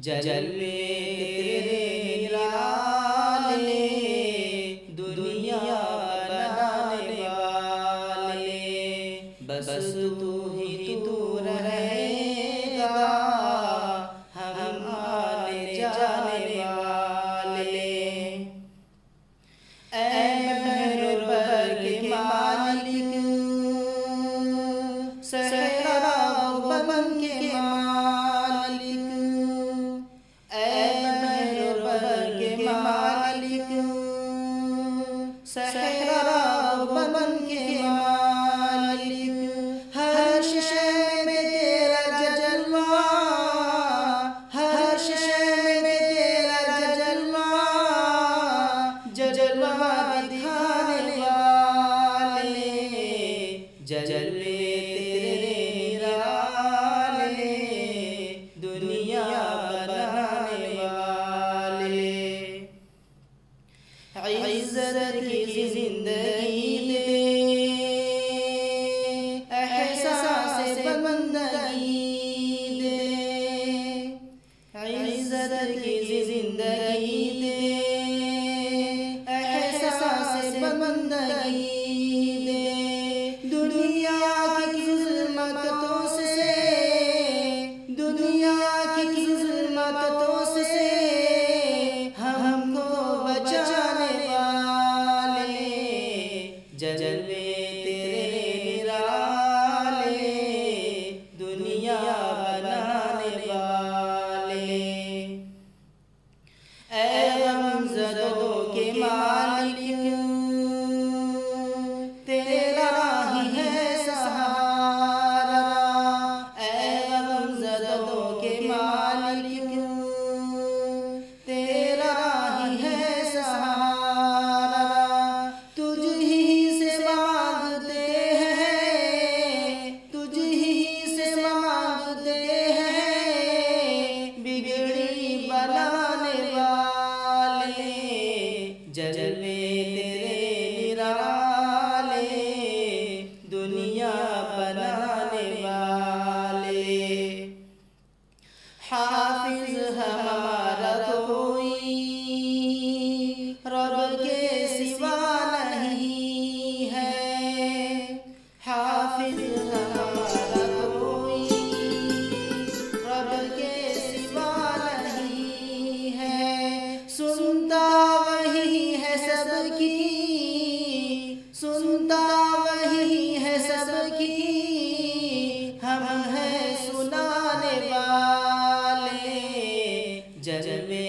जलवे तेरे निराले, दुनिया बनाने वाले, बस तू ही तू रहेगा हम आने जाने वाले। ऐ महर के मालिक, सहरा बन के मालिक, ऐ महर के मालिक, सहरा बन के मालिक, हर शय में तेरा जलवा, हर शय में तेरा जलवा, जलवा दिखाने वाले, जलवे तेरे निराले, दुनिया बनाने वाले। इज्जत की जिंदगी दे, एहसास बंदगी दे, इज्जत की जिंदगी दे, एहसास बंदगी दे। दुनिया की जुल्मतों से, दुनिया की जुल्मतों से हमको बचाने वाले, जलवे तेरे निराले, दुनिया बनाने वाले। ऐ गमज़दों के मालिक, तेरा ही है सहारा, ऐ गमज़दों के मालिक, तेरा ही है सहारा। तुझ ही से मांगते हैं, तुझ ही से मांगते हैं, बिगड़ी बनाने वाले, जलवे तेरे निराले, दुनिया बनाने वाले। हाफिज हमारा कोई रब के सिवा नहीं है, हाफिज हमारा कोई रब के सिवा नहीं है। सुनता वही है सबकी, सुनता वही है सबकी, हम हैं सुनाने वाले, जलवे